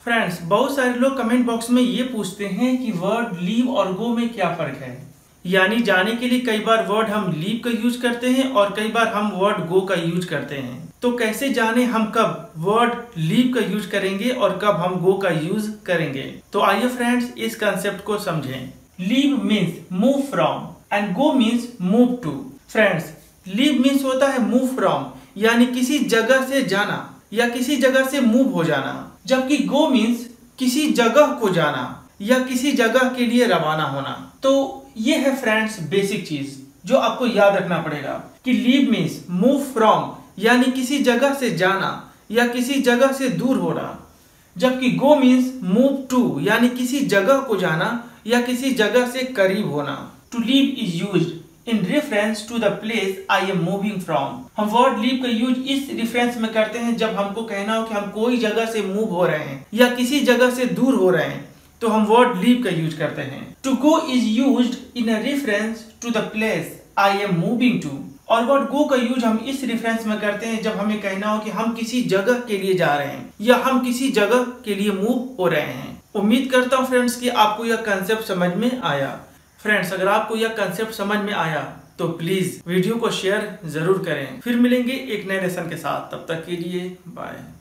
Friends, बहुत सारे लोग कमेंट बॉक्स में ये पूछते हैं कि वर्ड लीव और गो में क्या फर्क है। यानी जाने के लिए कई बार वर्ड हम लीव का यूज करते हैं और कई बार हम वर्ड गो का यूज करते हैं। तो कैसे जाने हम कब वर्ड लीव का यूज करेंगे और कब हम गो का यूज करेंगे। तो आइए फ्रेंड्स इस कंसेप्ट को समझें। Leave means move from and go means move to. Friends, leave means होता है मूव फ्रॉम, यानी किसी जगह से जाना या किसी जगह से मूव हो जाना, जबकि गो मीन्स किसी जगह को जाना या किसी जगह के लिए रवाना होना। तो ये है फ्रेंड्स बेसिक चीज जो आपको याद रखना पड़ेगा कि लीव मीन्स मूव फ्रॉम यानी किसी जगह से जाना या किसी जगह से दूर होना, जबकि गो मीन्स मूव टू यानी किसी जगह को जाना या किसी जगह से करीब होना। To leave is used in reference to the place I am moving from. हम वर्ड लीव का यूज इस रेफरेंस में करते हैं जब हमको कहना हो कि हम कोई जगह से मूव हो रहे हैं या किसी जगह से दूर हो रहे हैं, तो हम वर्ड लीव का यूज करते हैं। To go is used in a reference to the place I am moving to. और वर्ड गो का यूज हम इस रेफरेंस में करते हैं जब हमें कहना हो कि हम किसी जगह के लिए जा रहे हैं या हम किसी जगह के लिए मूव हो रहे हैं। उम्मीद करता हूँ फ्रेंड्स कि आपको यह कंसेप्ट समझ में आया। फ्रेंड्स, अगर आपको यह कंसेप्ट समझ में आया तो प्लीज वीडियो को शेयर जरूर करें। फिर मिलेंगे एक नए लेसन के साथ, तब तक के लिए बाय।